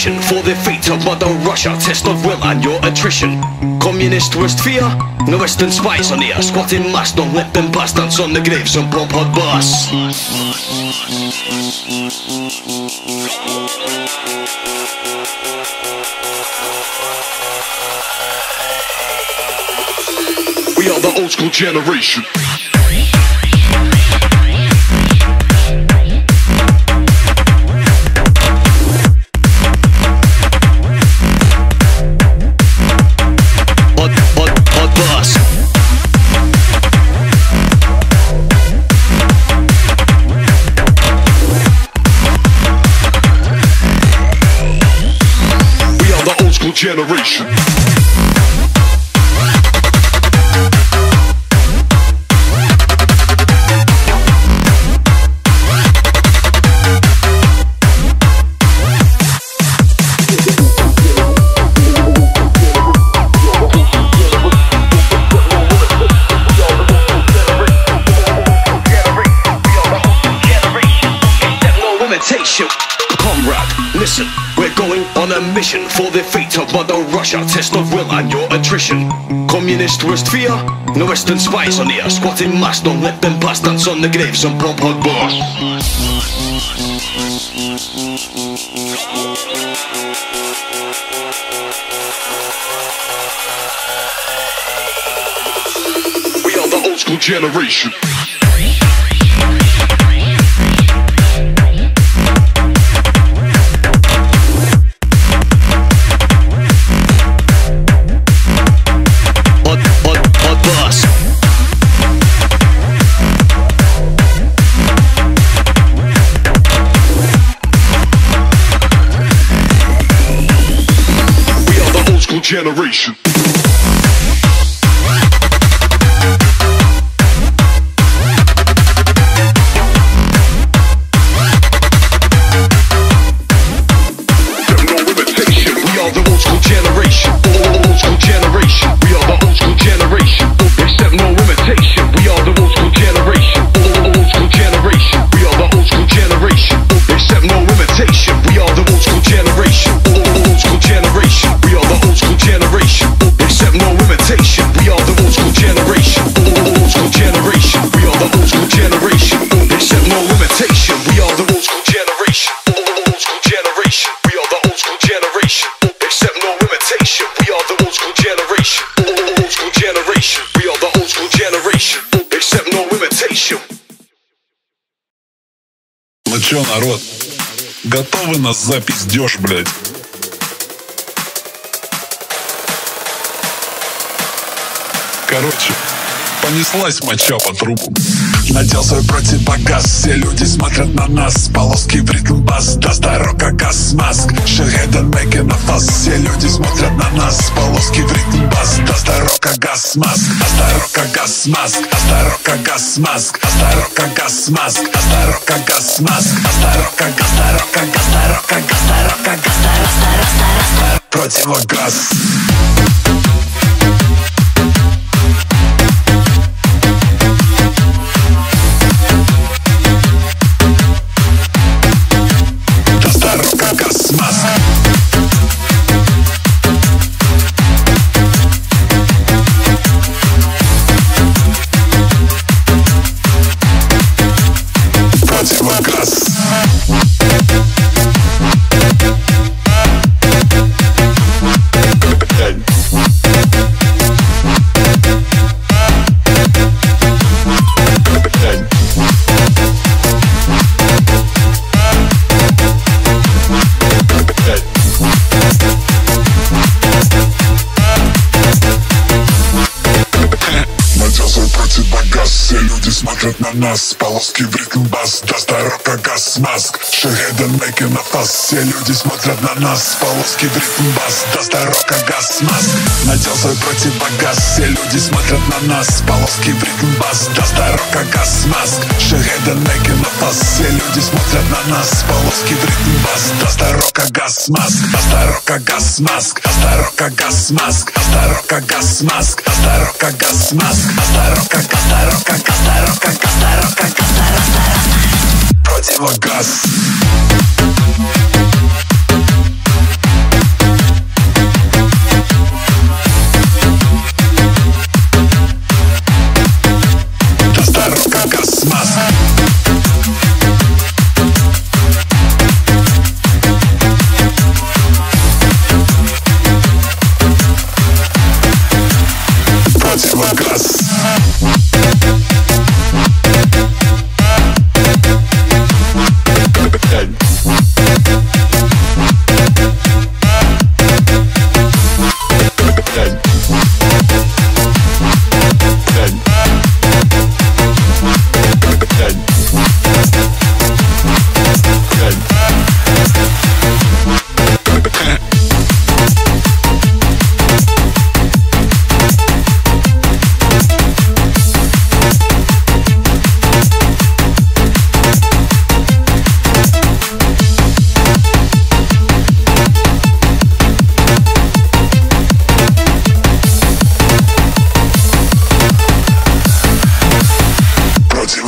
mission. For defeat of Mother Russia, test of will and your attrition. Communist worst fear, no Western spies on here. Squatting mass, don't let them pass. Dance on the graves and pump hot bass. We are the old school generation. Hot bus. We are the old school generation. Comrade, listen, we're going on a mission. For the fate of Mother Russia, test of will and your attrition. Communist worst fear, no Western spies on here. Squatting mass, don't let them pass. Dance on the graves and pump hot bass. We are the old school generation. Generation. Ну чё, народ, готовы на запиздёж, блядь? Короче, понеслась моча по трубу. Надел свой противогаз, все люди смотрят на нас. Полоски в ритм бас, даст дорога газ маск. Шахедан making a fuss, все люди смотрят на нас. Полоски в ритм бас, даст дорога газ маск. Даст дорога газ маск, даст дорога газ маск. Даст дорога газ маск, даст дорога газ маск. Даст дорога газ, дорога газ, дорога газ, дорога газ, дорога газ. Противогаз. Все люди смотрят на нас, полоски в ритм бас, даст дорога газ маск. Шахедан making a fuss, все люди смотрят на нас, полоски в ритм бас, даст дорога газ маск. Надел свой противогаз, все люди смотрят на нас, полоски в ритм бас, даст дорога газ маск. Шахедан making a fuss, все люди смотрят на нас, полоски в ритм бас, даст дорога газ маск. Даст дорога газ маск, даст дорога газ маск, даст дорога газ маск, даст дорога газ маск, даст дорога газ, дорога газ, дорога газ, дорога газ, дорога газ. Противогаз.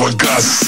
противогаз.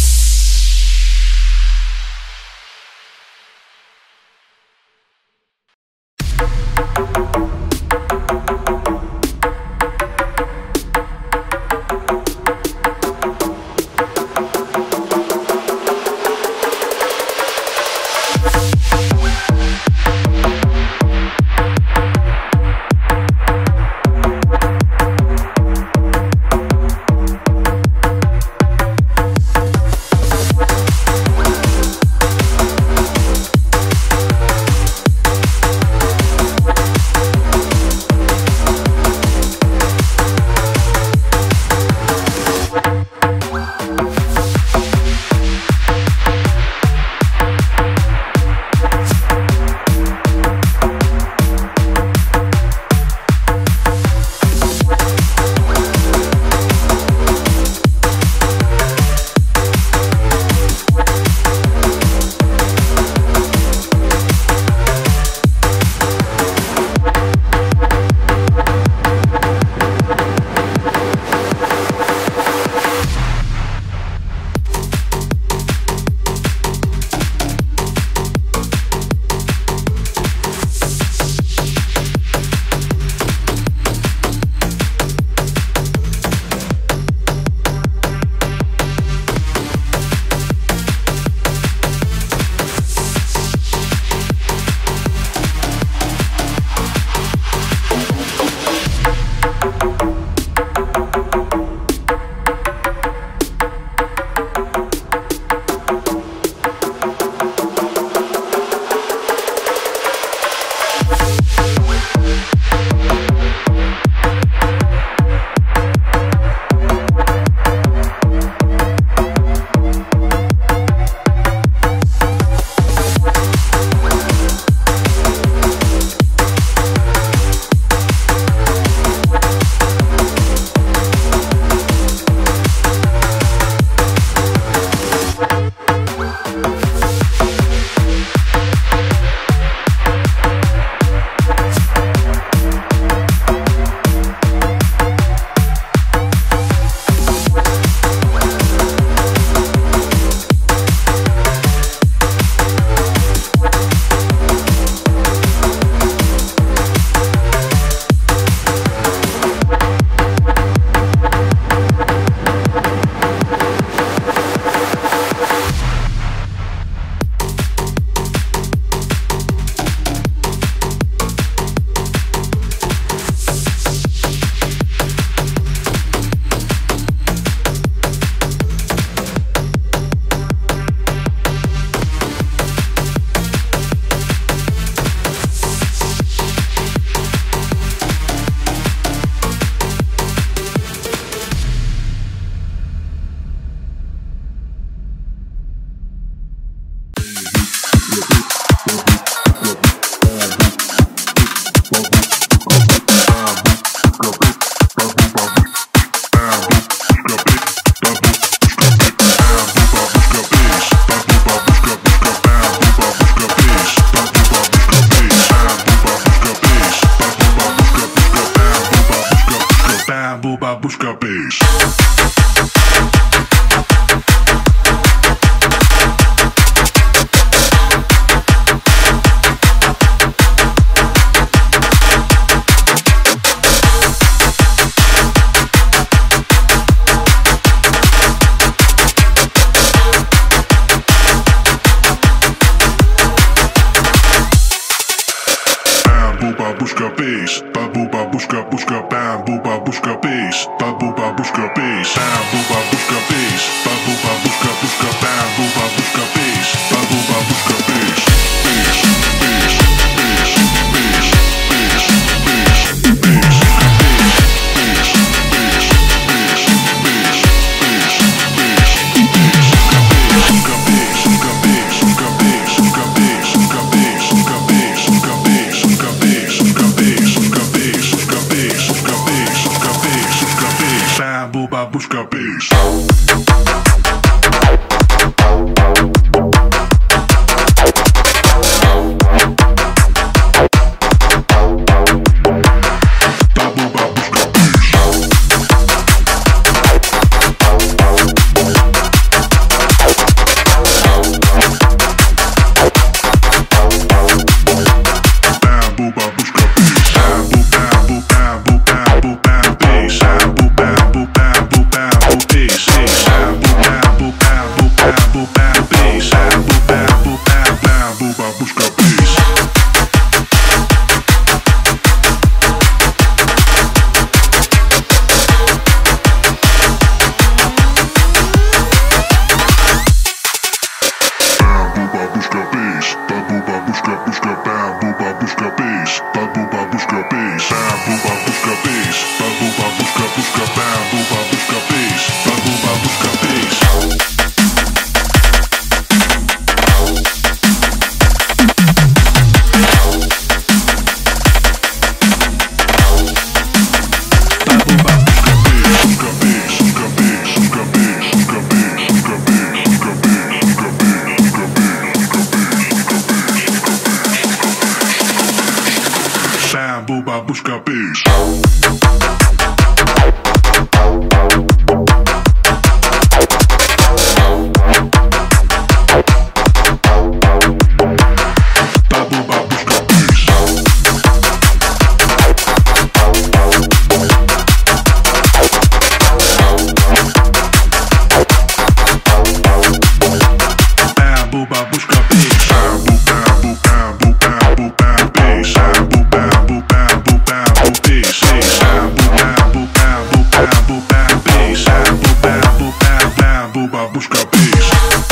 Бабушка Бейс. Бабушка Бейс, бабушка, бабушка, бабушка Бейс, бабушка Бейс, бабушка Бейс, бабушка, бабушка, бабушка Бейс, бабушка Бейс, Бейс, Бейс, Бейс, Бейс, Бейс, Бейс, Бейс, Бейс, Бейс, Бабушка Бейс. бабушка пиш. Бабушка пиш.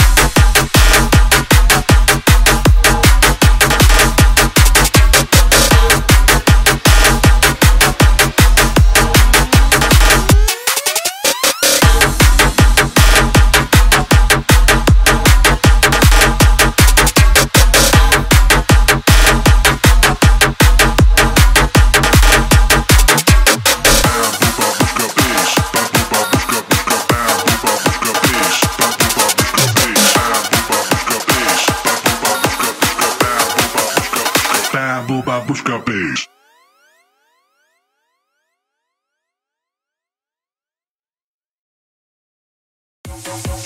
Бабушка пиш.